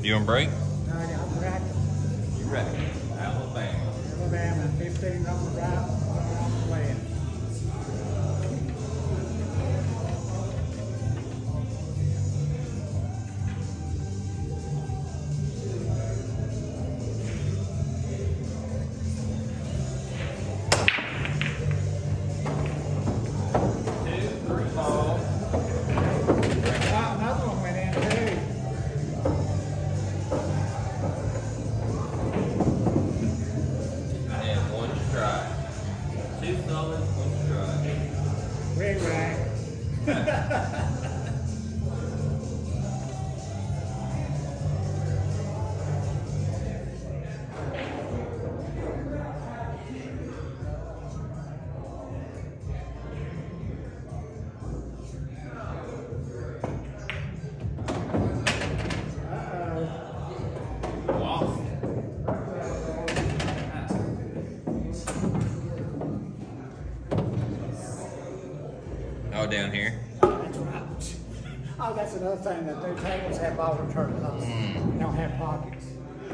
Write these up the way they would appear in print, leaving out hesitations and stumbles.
You on break? No, I'm ready. You ready? Alabama. Alabama, 15 on the right, 1 on the left. Another one went in too. I had one strike. 2 solids, 1 strike. Rig rack. Lost. Oh, down here. That's right. Oh, that's another thing, that new tables have ball return posts. They don't have pockets.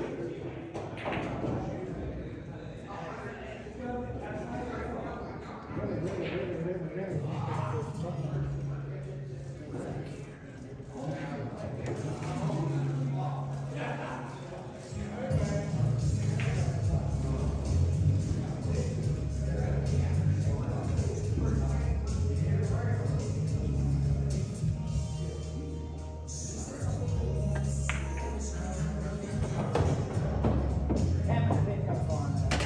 Haven't picked up on that.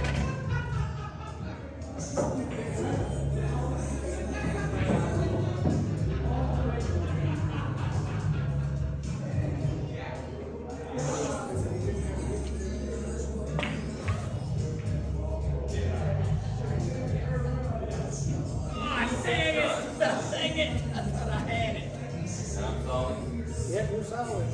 Dang it! I thought I had it. And I'm solid. Yep, you're solid.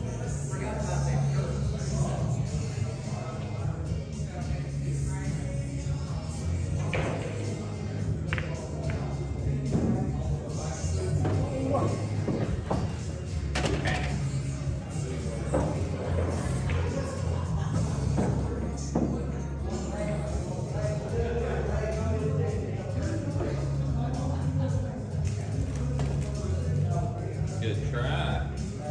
Good try.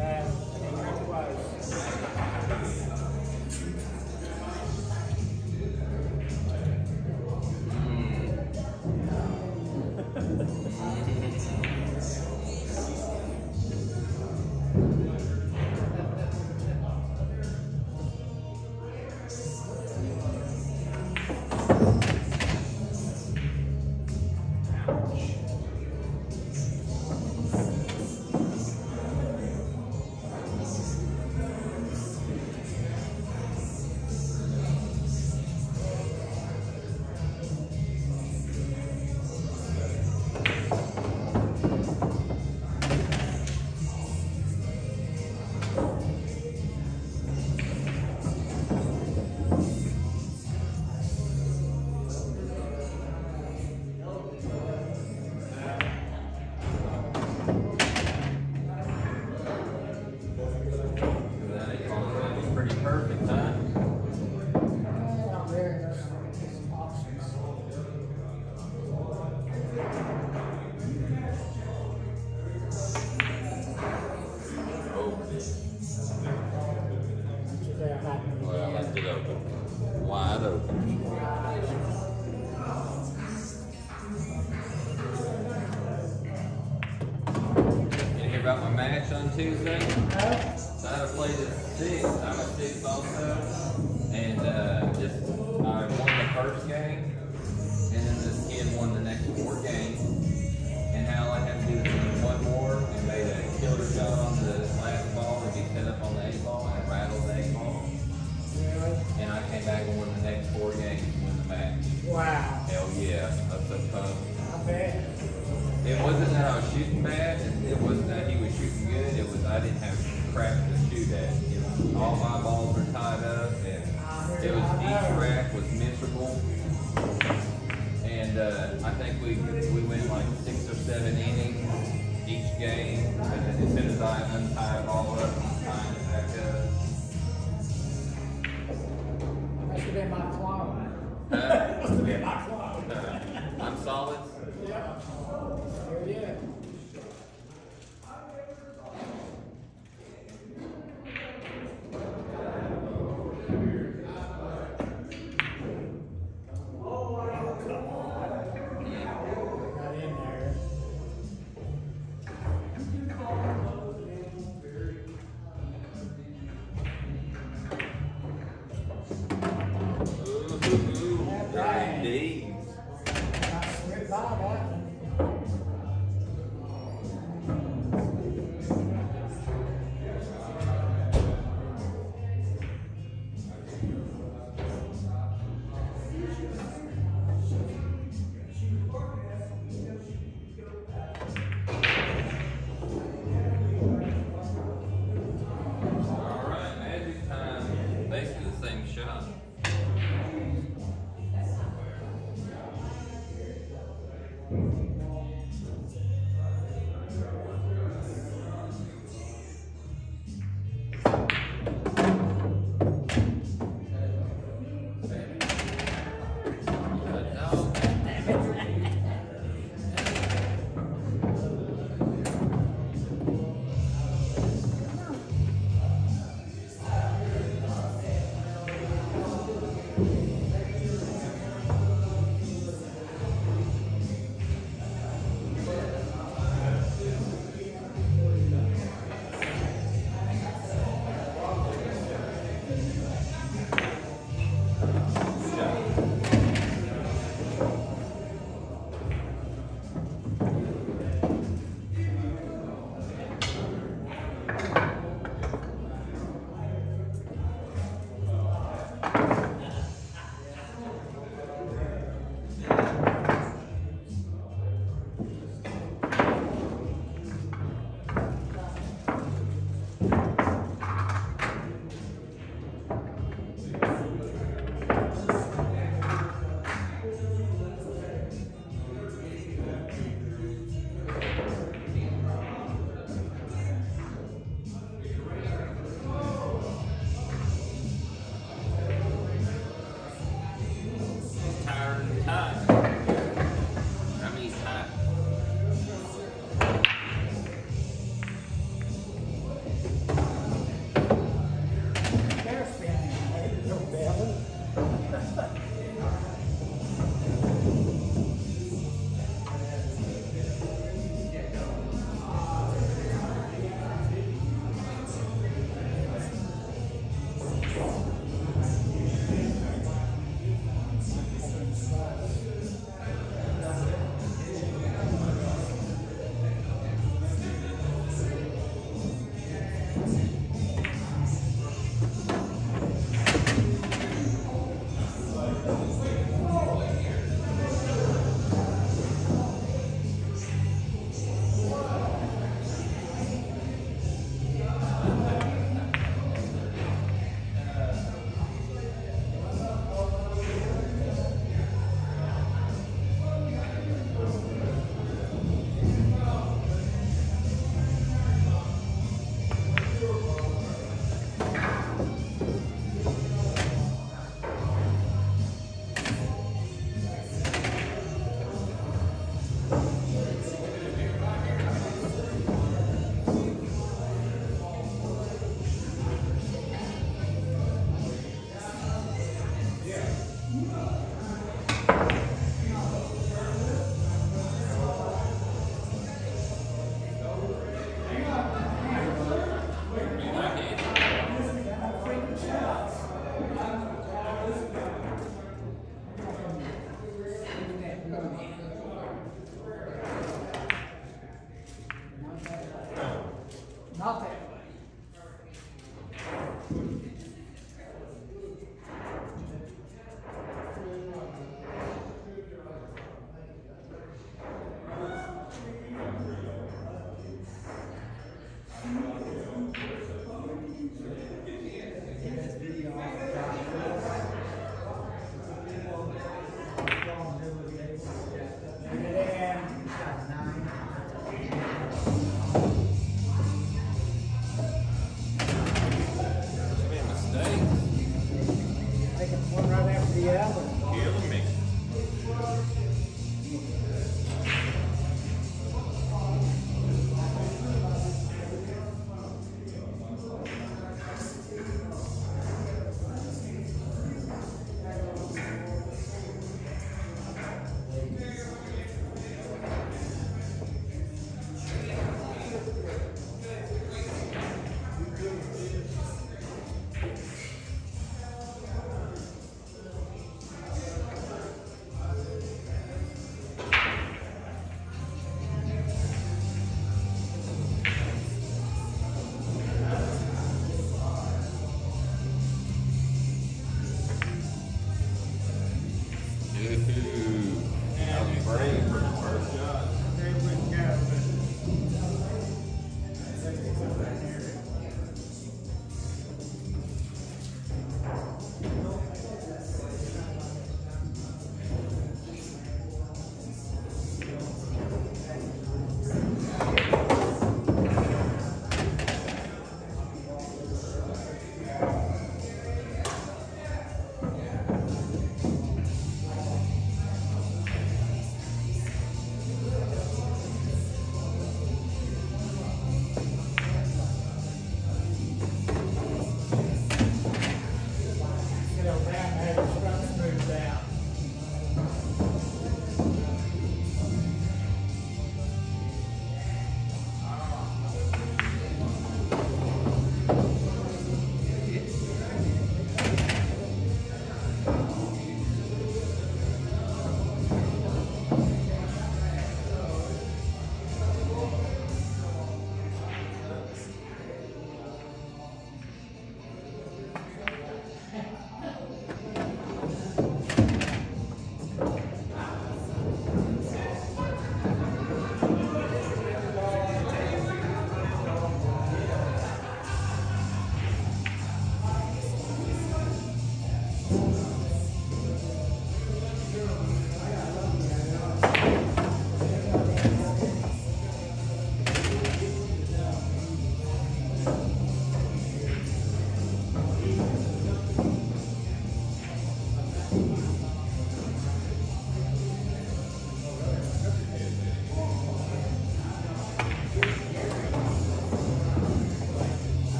That ain't gonna be pretty perfect, huh? Not very, there's some options. They're happening. Well, I left it open. Wide open. You hear about my match on Tuesday? So I played at 6. I'm at 6 also. And I won the first game. And then this kid won the next 4 games. And all I had to do was win 1 more and made a killer shot on the last ball to be set up on the 8 ball and rattled the 8 ball. Really? And I came back and won the next 4 games to win the match. Wow. Hell yeah, that's so fun. I bet. It wasn't that I was shooting bad, and it wasn't that he was shooting good. It was I didn't have crap to shoot at. You know, all my balls were tied up, and it was each rack was miserable. And I think we went like 6 or 7 innings each game. And then as soon as I untied it all up, I'm tying it back up. Must have been my clock. I'm solid. Yeah. Yeah. Got in there. Ooh, very deep.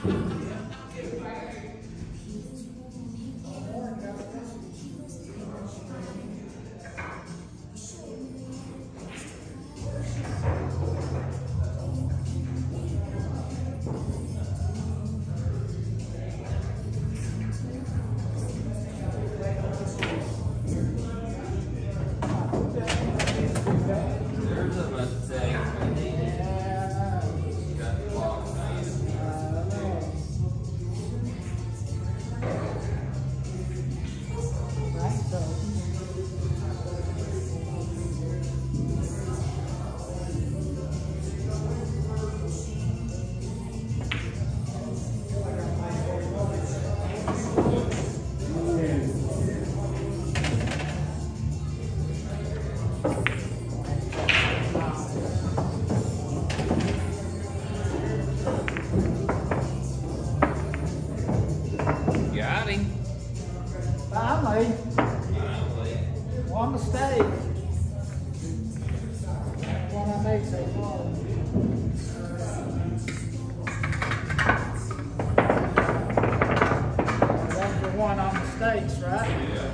There's a Mustang. Got the box man. Right, so. Got him. Finally, Finally. one mistake. One I made so far. One for one on mistakes, right? Yeah.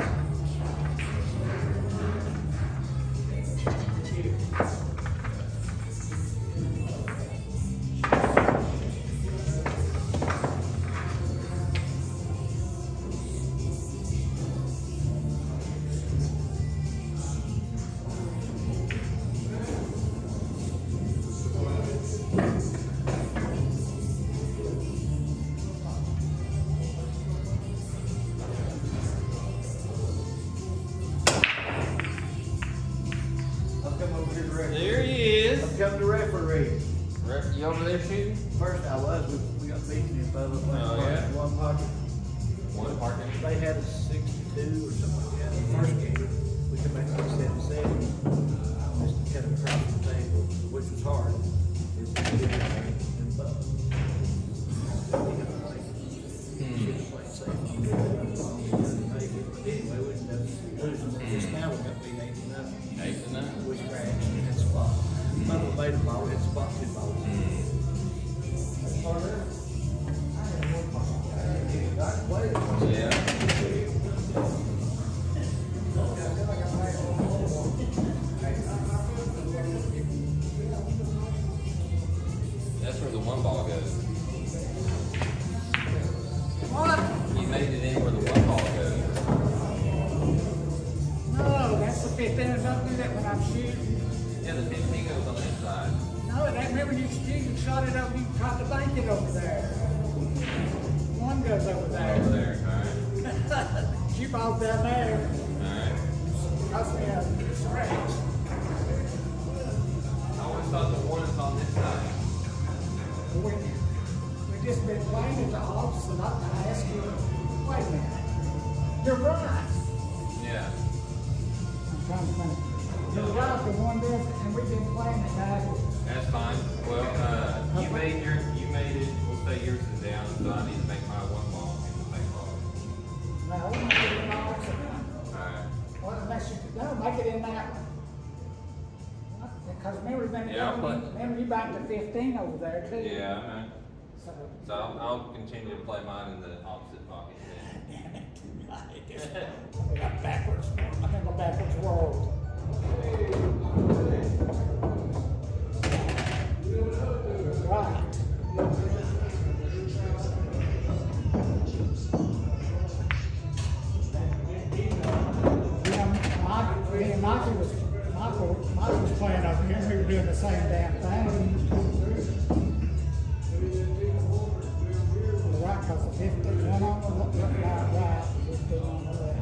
I've come over here to referee. There he is. I've come to referee. You over there shooting? First I was, we got beaten in both of them. Oh, yeah? One pocket. One parking. They had a 62 or something like that. The first game, we come back to 77. Just cut them across the table, which was hard. It's different than both. We have to play. Should have played safe. We didn't make it. But anyway, we ended up losing. Just now we got beat 8-0. 8-9. We scratched in that spot. Mother made a ball, hit spot 2 balls. Yeah. That's where the one ball goes. What? You made it in where the one ball goes. No, that's the 15. Don't do that when I'm shooting. Yeah, the 15 goes on that side. No, that remember you shot it up, you tried to bank it over there. One goes over there. Over there, alright. Cue ball's down there. Alright. That's the scratch. I always thought the one is on this side. We just been playing at the office and I asked you, wait a minute. You're right. Yeah. I'm trying to think. You're right, the one does, and we've been playing it now. That's fine. Well, you made it, we'll say yours is down, so I need to make my one ball in the same ball. No, make it in my office. Alright. Well, unless you, no, make it in that one. Because remember, Yeah, I'll put- remember you back to 15 over there too. Yeah, I know. So, So I'll continue to play mine in the opposite pocket then. we got backwards. I think a backwards world. Right. Michael was playing up here, and we were doing the same damn thing. Right, because the 15 went on the right, 15 on the left.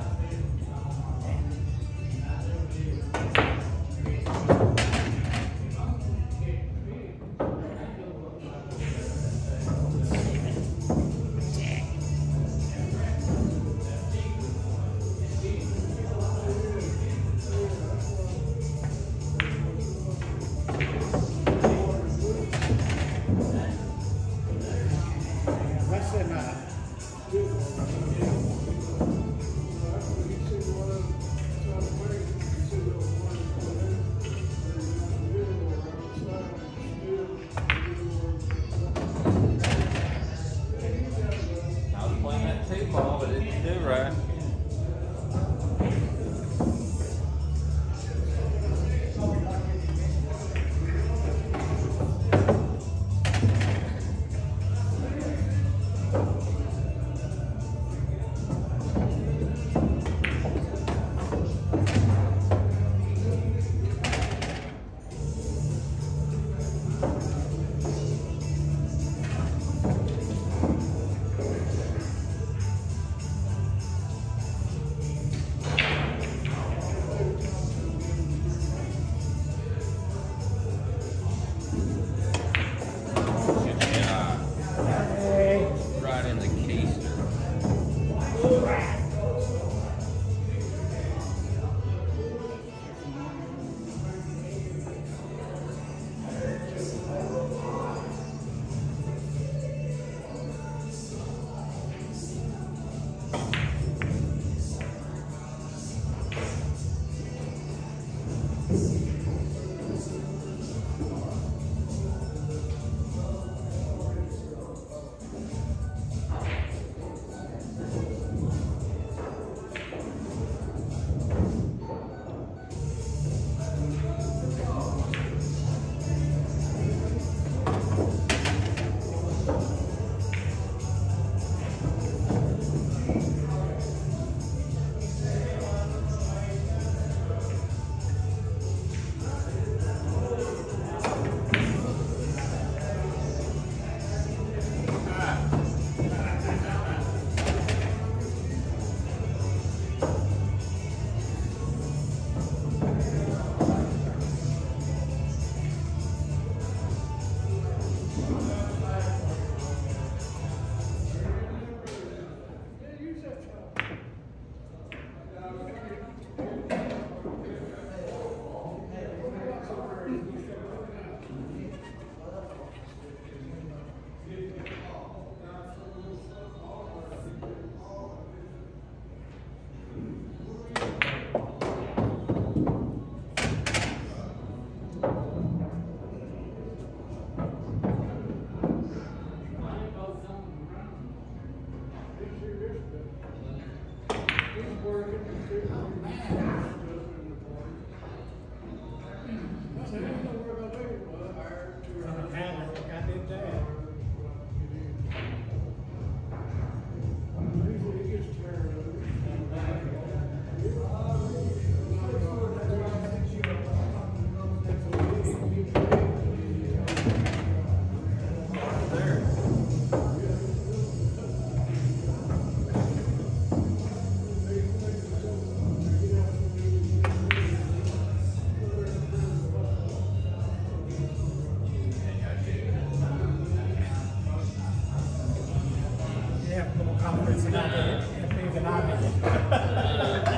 it's an idea. If it's an idea.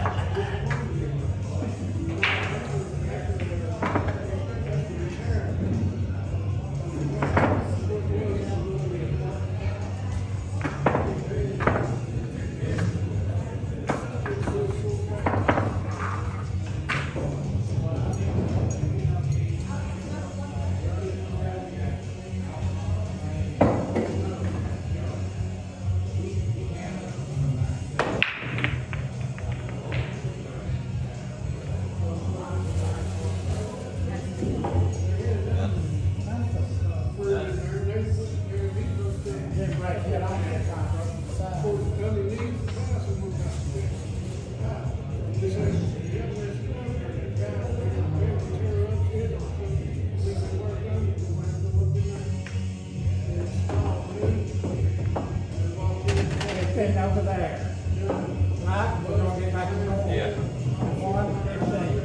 Over there. Right? We're going to get back to normal. Yeah. 1:15.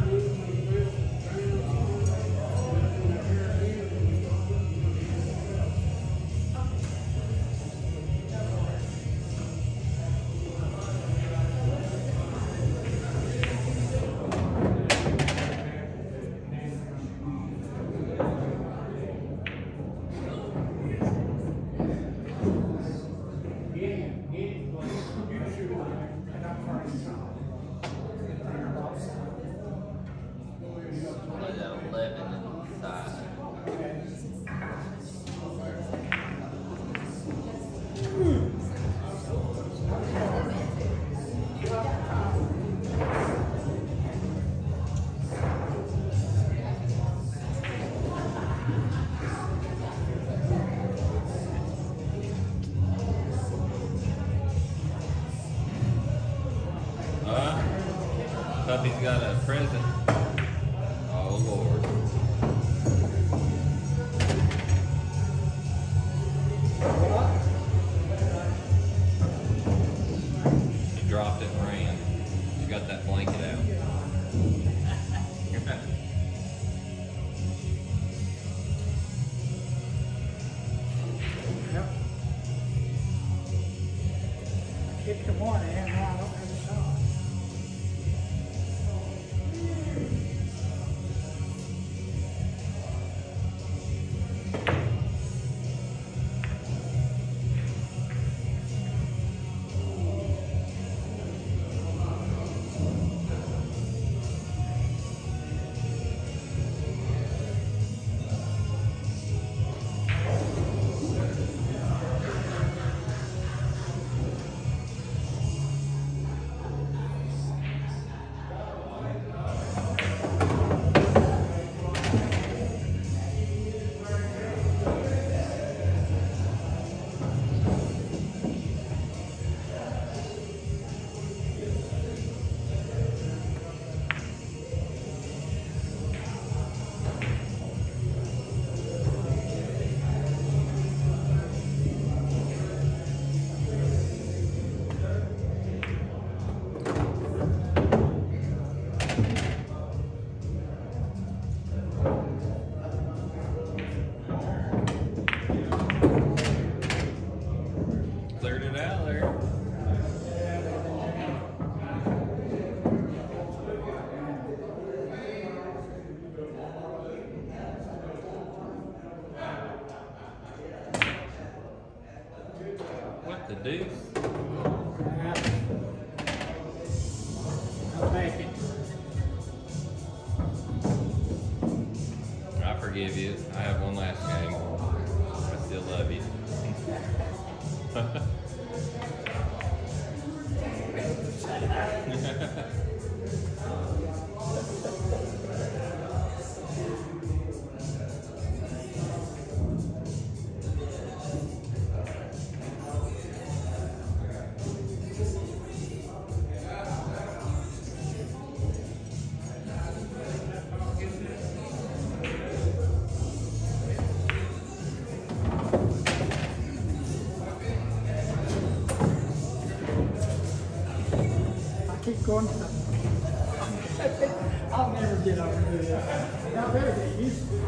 Play that 11 inside. Puppy's got a present. Oh Lord. She dropped it and ran. She got that blanket out. Yep. Kicked the morning and now I don't have a shot. Cleared it out there. What the deuce? I'll make it. I forgive you. I have one last game. I still love you. Keep going. I'll never get over this. Now better get used to it.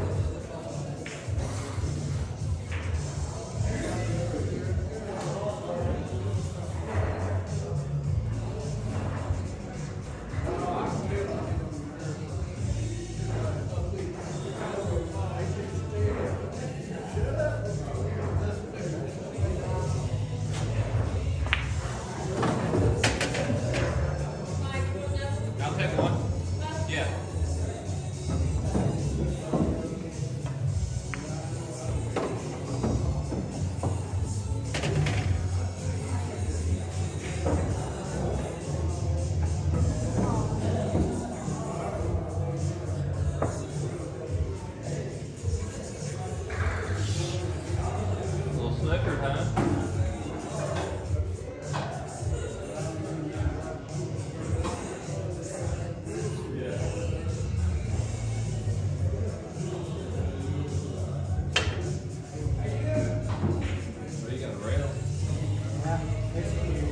record, huh? So you got a rail? Yeah, it's huge.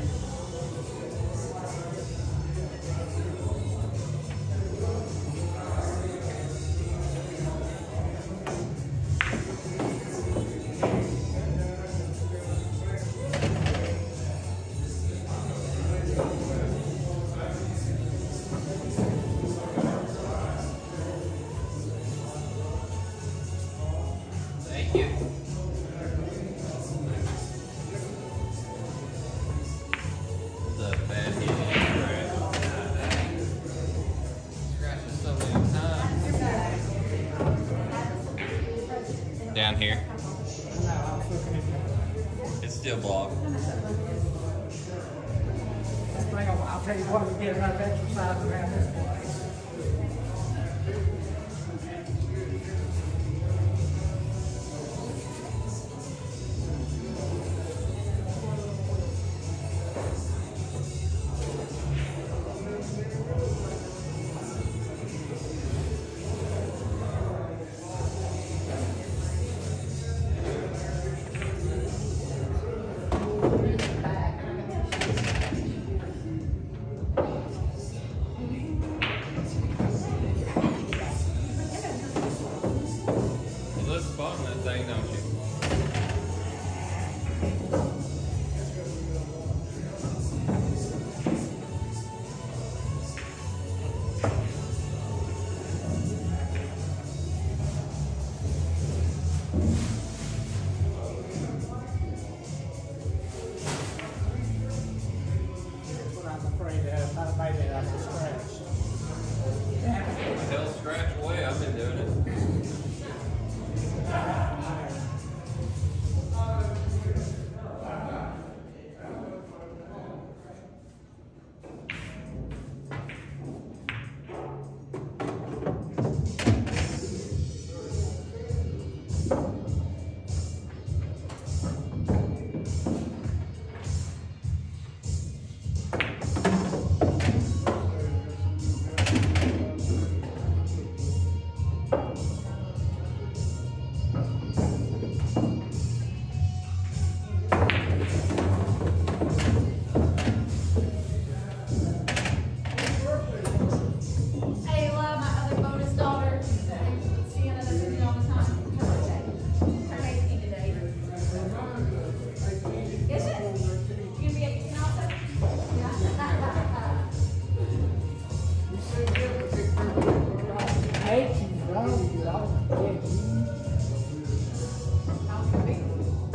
Thank you. The bad hit and scratch. Scratches so many times. Down here. No, I was looking at It's still blocked. this thing. I'll tell you what, we get enough exercise around this place. You look fun on that thing, don't you? That's what I'm afraid of. I made it out of scratch. Damn it. Hell, scratch away. I've been doing it. Ayla, my other bonus daughter, Sienna, that's with me all the time. Her birthday. Her 18 today. Is it? You gonna be 18 also? Yeah. 18, bro. You know, How could be?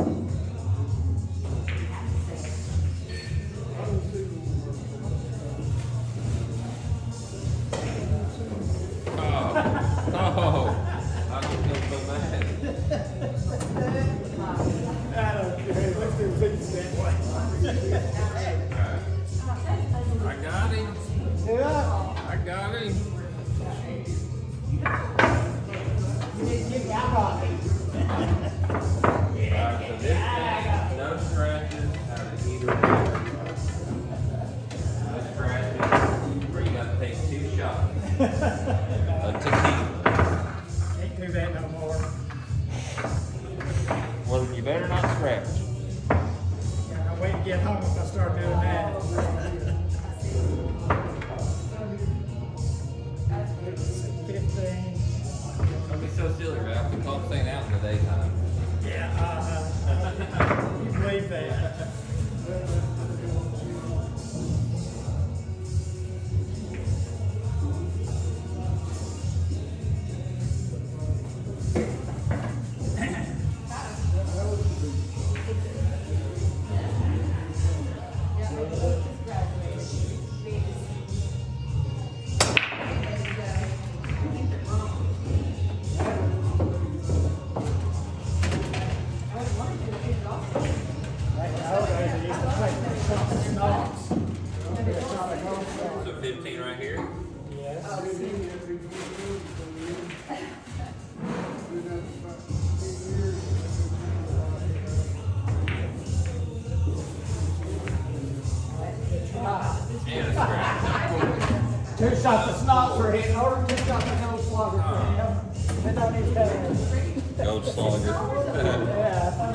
Oh, I don't feel so bad. I don't care. Let's do things that way. I got him. Yeah. I got him. You need to get me out of it. Alright, so this thing, no scratches out of either end. No scratches, where you gotta take 2 shots of tequila. Can't do that no more. Well, you better not scratch. I'll wait to get home if I start doing that. 15. Don't be so silly, Ralph. We call staying out in the daytime. Yeah, you believe that. for him. Or just got the gold slugger for him. And on his head. Gold slugger. Yeah.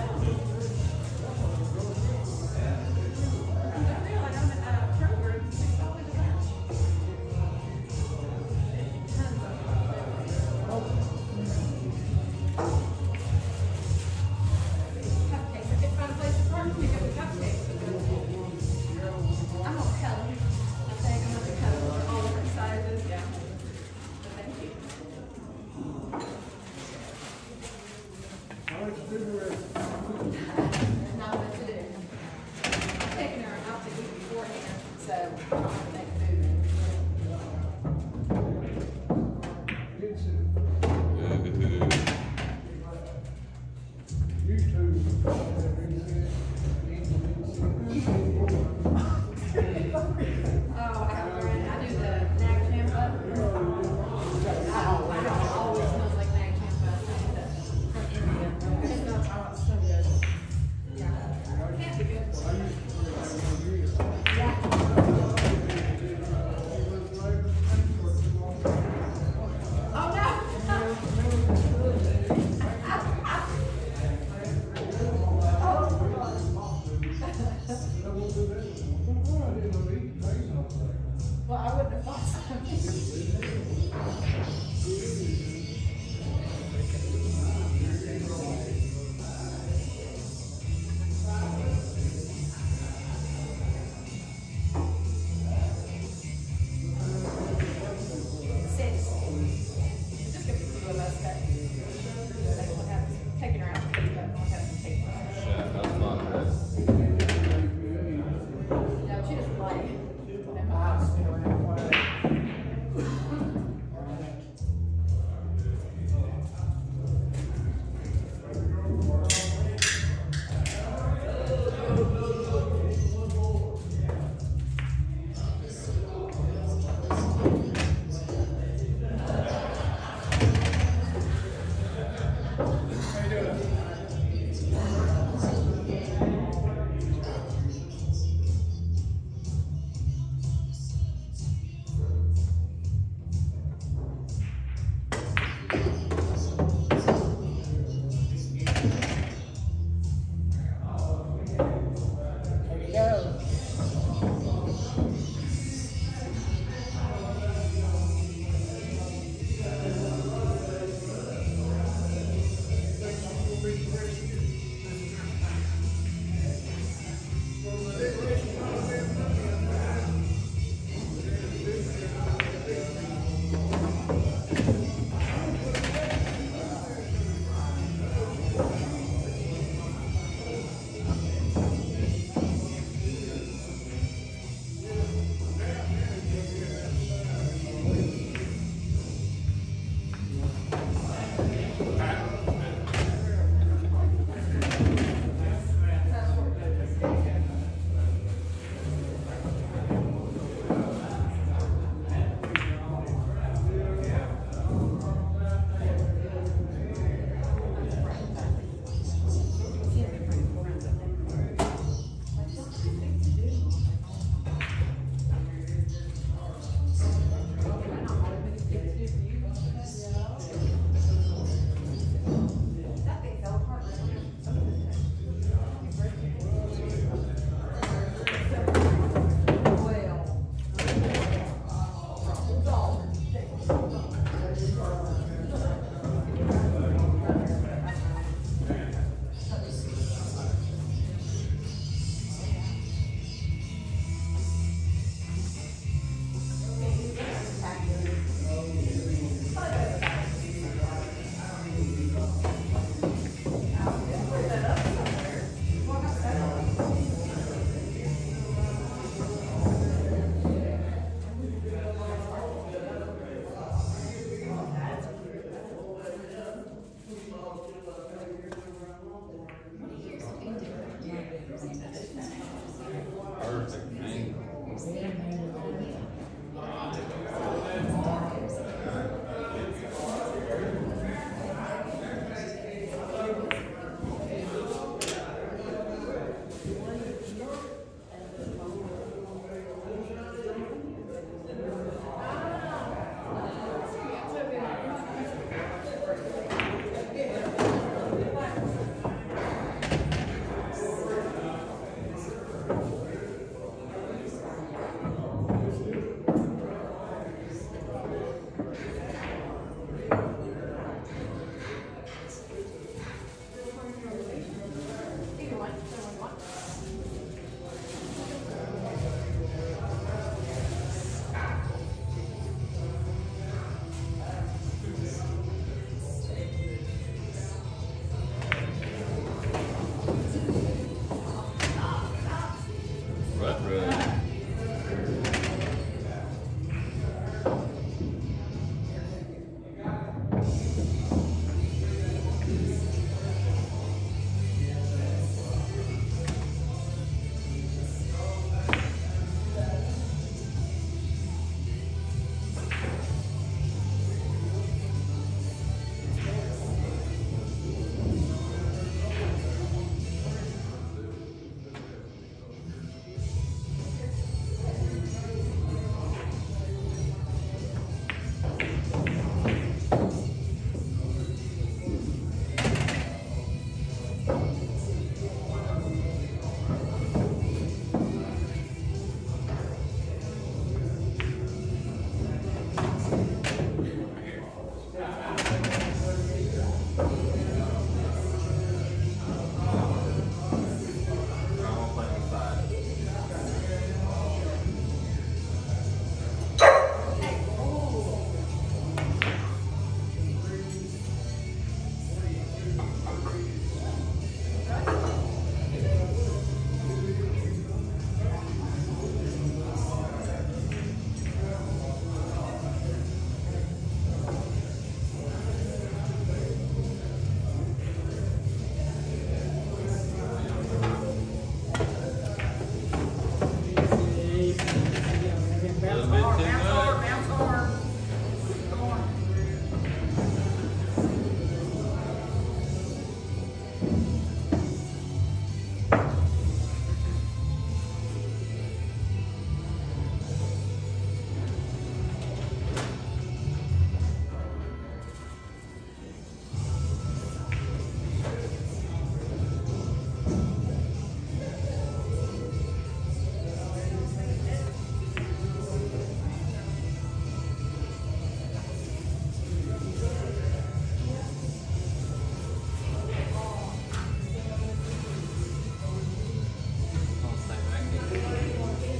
I'll stay back here.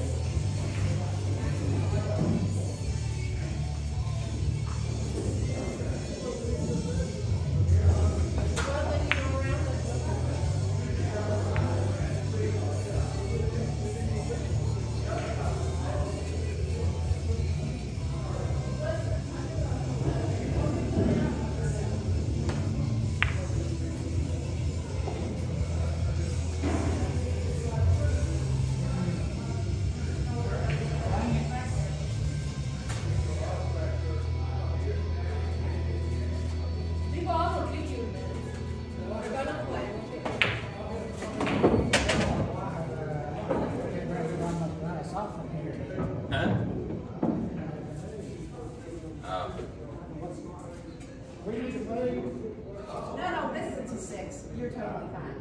People also give you a minute. We're gonna play. Huh? Oh. We need to move. No, this is to 6. You're totally fine.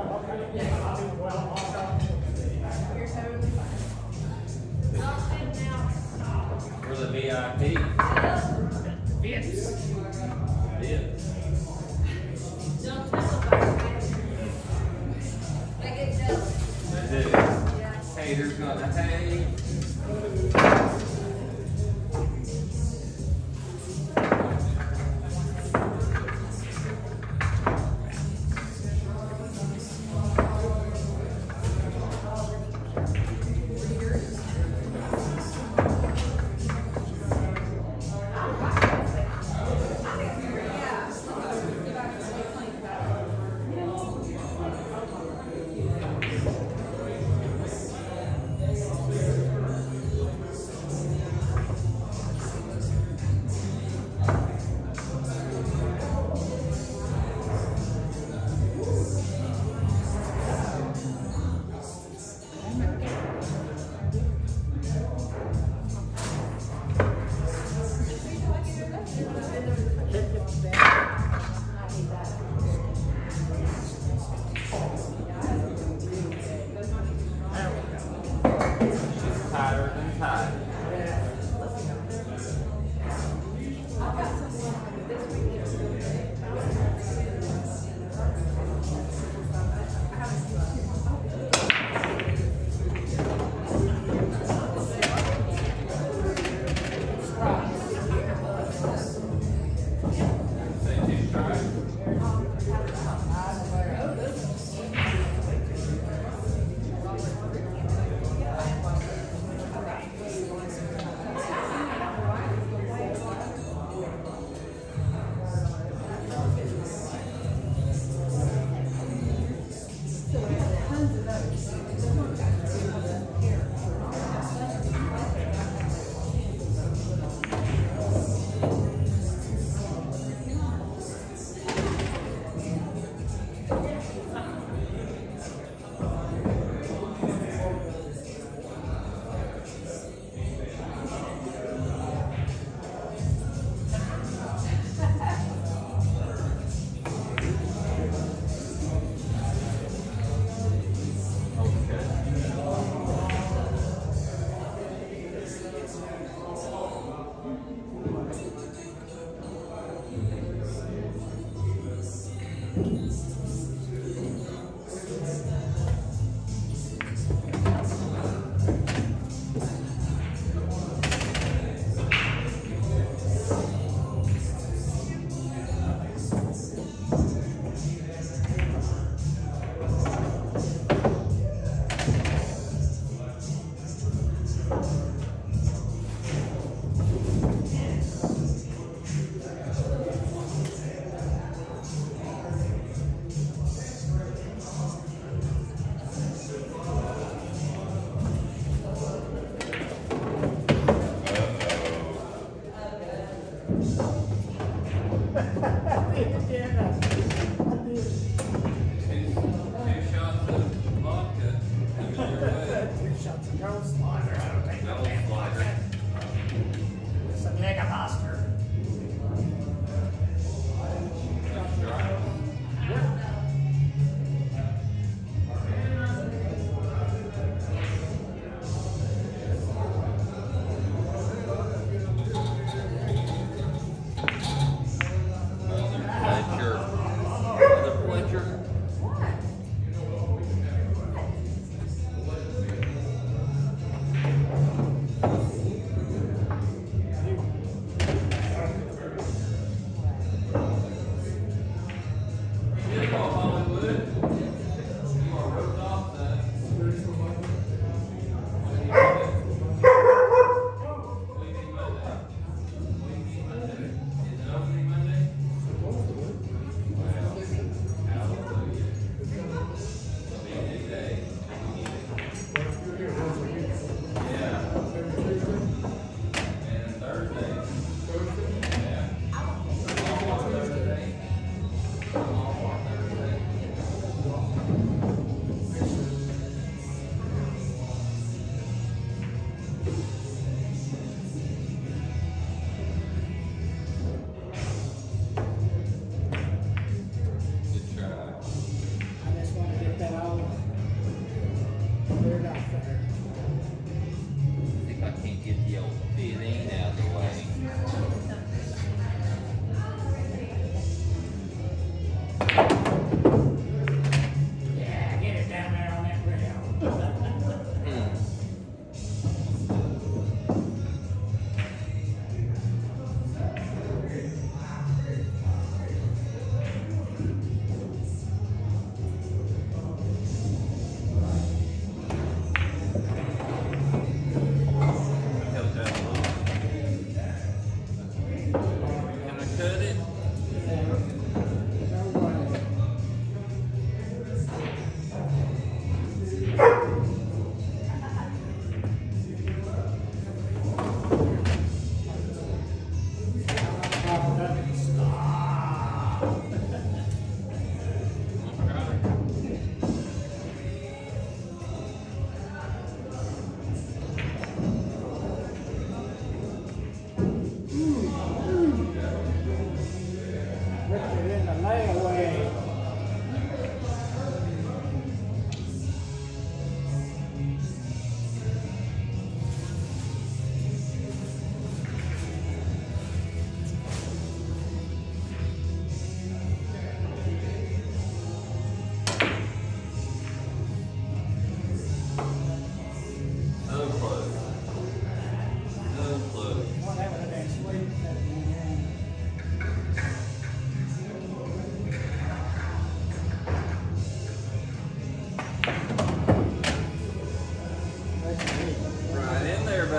You're totally fine. I'll stand now. We're the VIP. Yes. Yeah. Don't tell about it. They get jealous. They do. Yeah. Haters gonna hate.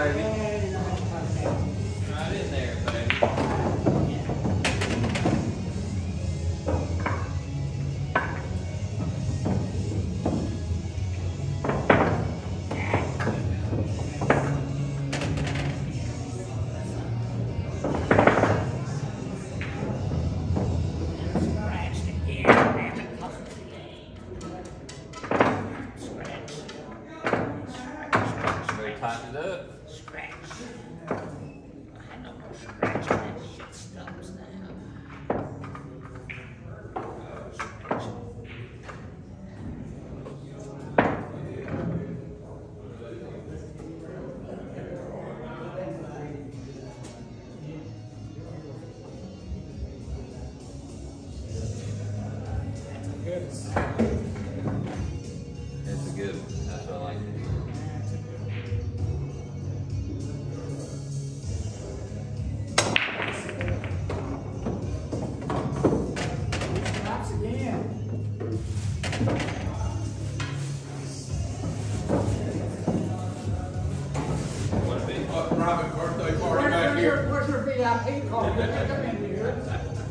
baby. Yeah, you don't have to touch that. Right in there, baby. Scratched again. Damn it. Scratch. Ready to tighten it up? Scratch. I know more scratch. That shit stops now. Scratch. Good. It's a good one. That's what I like to do. Stops again. What a big Private birthday party back here. Where's your VIP card? You can come in here.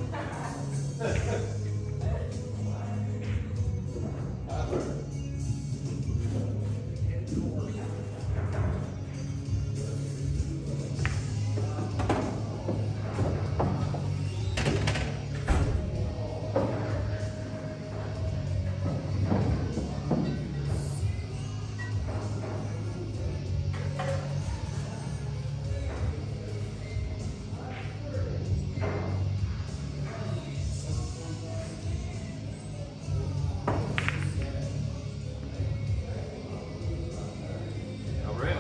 Oh, really?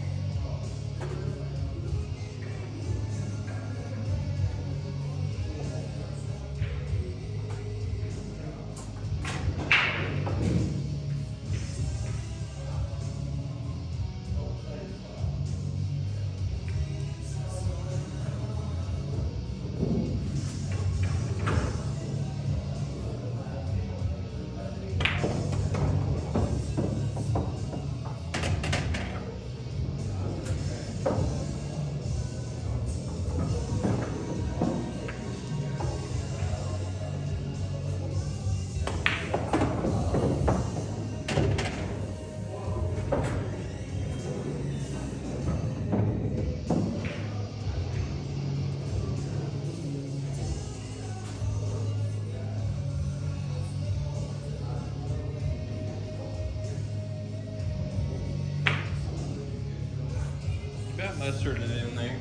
You got mustard in there.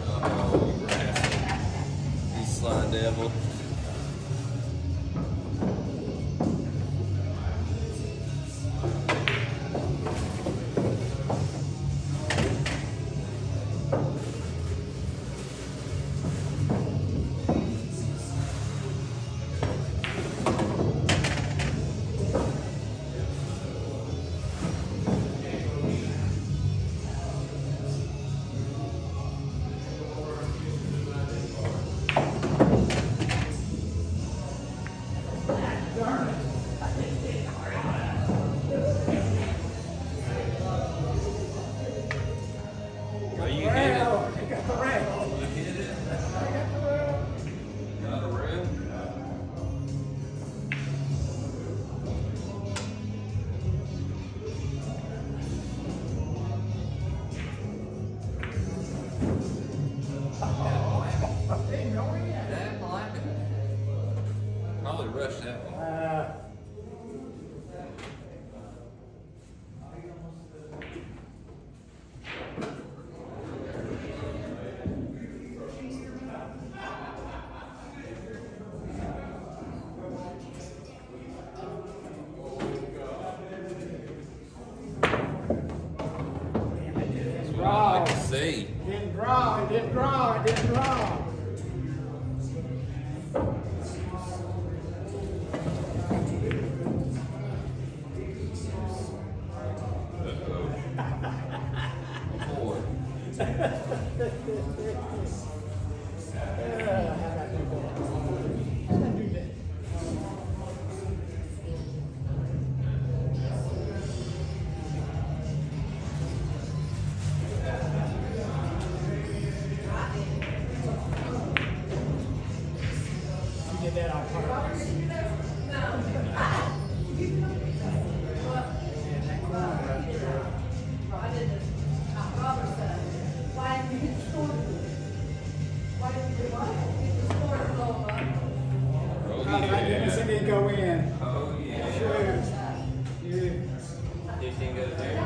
devil. Well, you hit it. Well, you got the rail. You hit it. I got the rail. Got a rail. Didn't go in. That black. Probably rushed that one. That's what I like to see. Didn't draw, it didn't draw, it didn't draw. Boy. How'd I do that? You did that on purpose. Oh, Oh, my goodness, it didn't go in. Oh, yeah. Sure. Yeah. 15 goes there.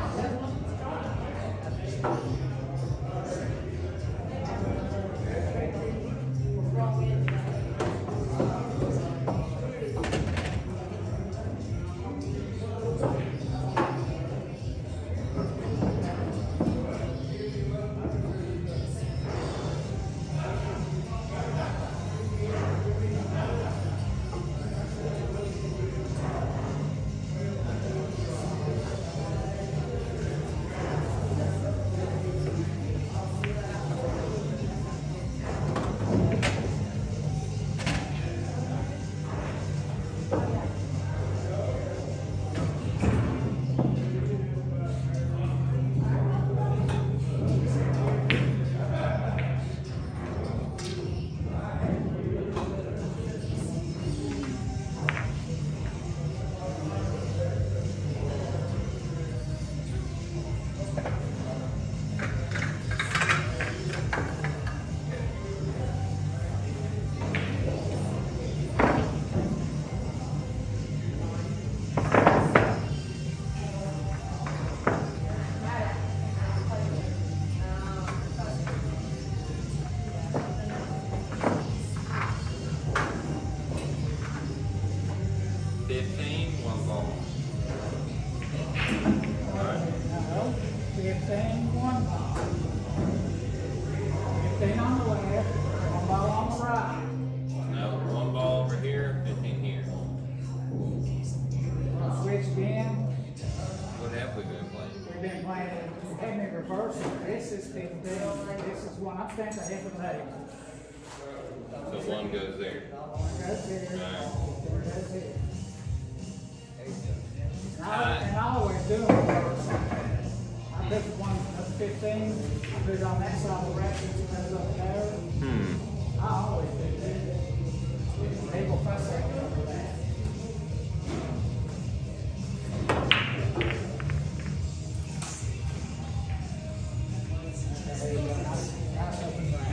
This is 15. This is one. I'm standing ahead of the table. So one goes there. Goes there. Alright. Goes there. And I always do them first. I put one of 15, I put it on that side of the rack, and it goes up there. I always do that. They will fuss at me over that. There you go. Nice open rack.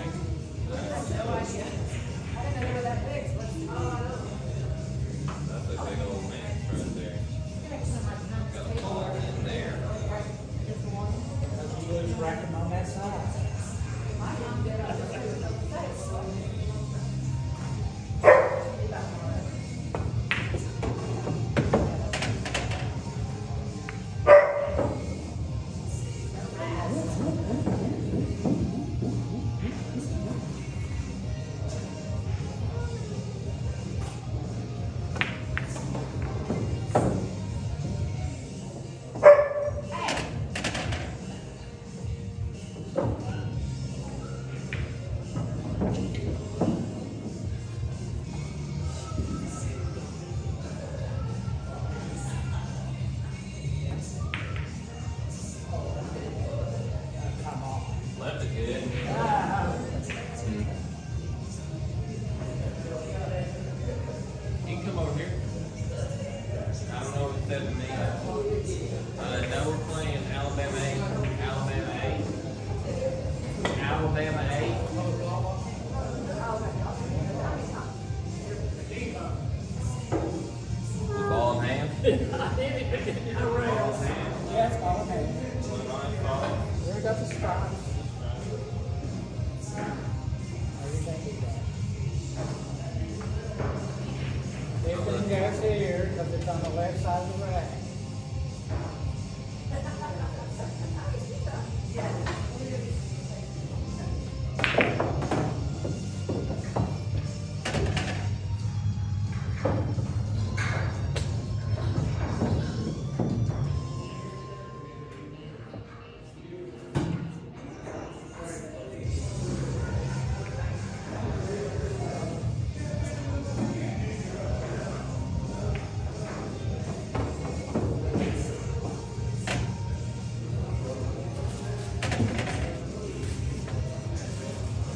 That's a big old mix right there. Got a hole in there. Just rack them on that side.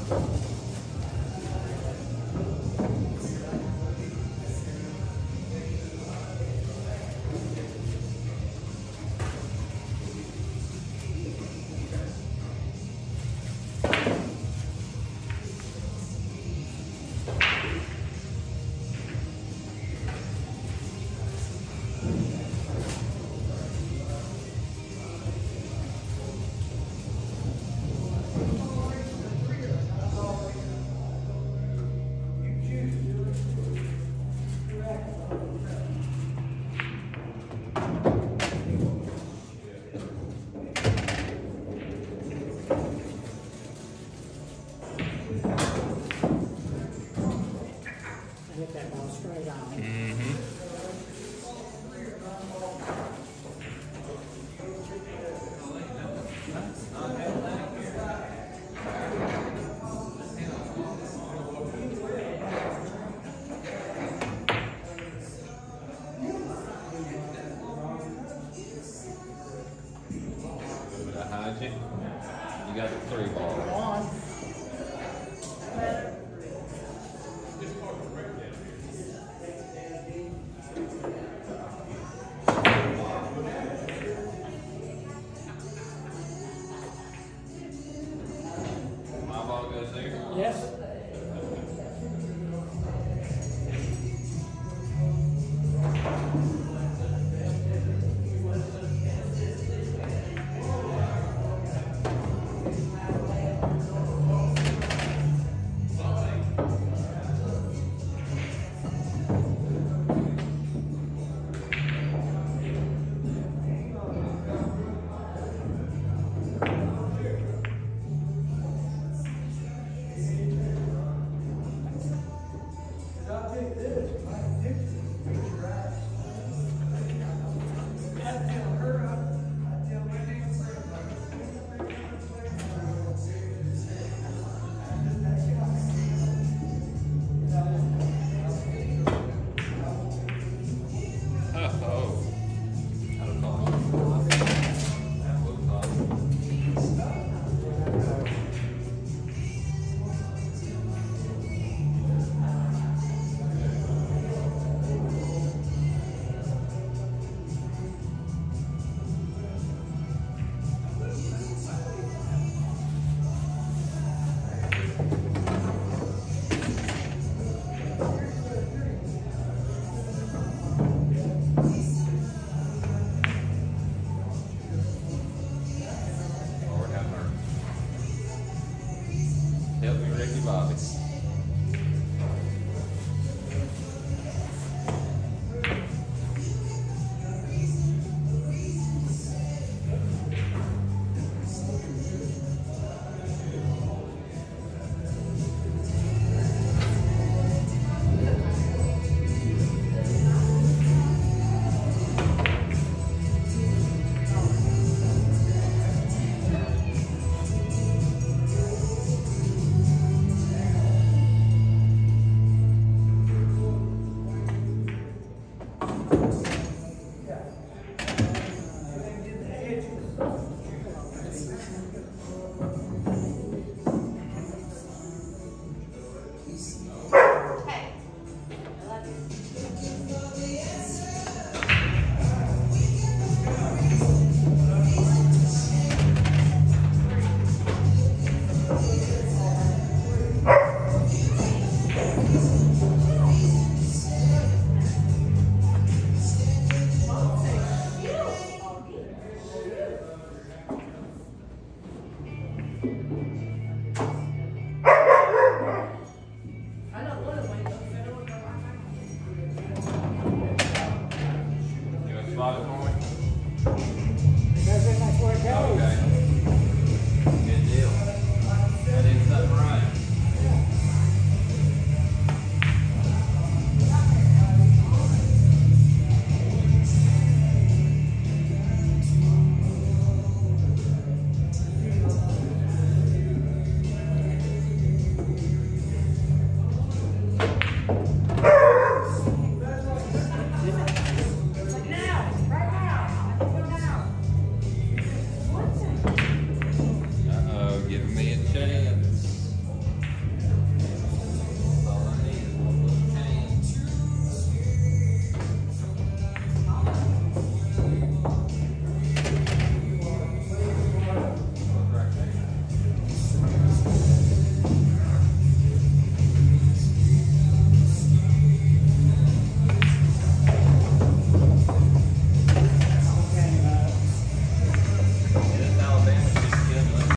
Hit that ball straight on. Did I hide you? You got the 3 ball. One. My ball goes there. Yes. Help me, Ricky Bobby.